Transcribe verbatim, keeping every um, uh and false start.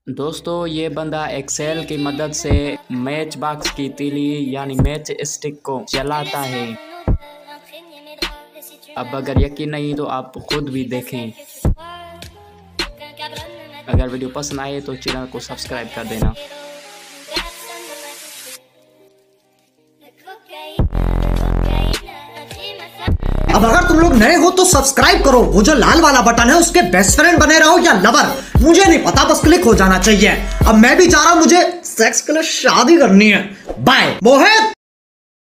दोस्तों ये बंदा एक्सेल की मदद से मैच बॉक्स की तीली यानी मैच स्टिक को चलाता है। अब अगर यकीन नहीं तो आप खुद भी देखें। अगर वीडियो पसंद आए तो चैनल को सब्सक्राइब कर देना। अब अगर तुम लोग नए हो तो सब्सक्राइब करो, वो जो लाल वाला बटन है उसके बेस्ट फ्रेंड बने रहो या लवर, मुझे नहीं पता, बस क्लिक हो जाना चाहिए। अब मैं भी जा रहा हूं, मुझे सेक्स के लिए शादी करनी है। बाय मोहित।